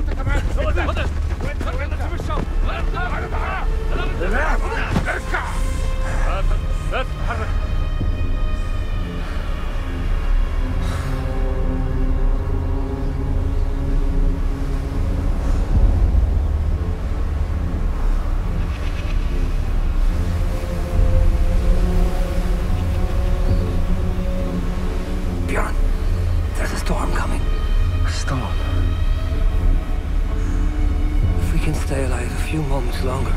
وانت كمان ارجع. لا تتحرك. Bjorn, there's a storm coming. A storm? If we can stay alive a few moments longer,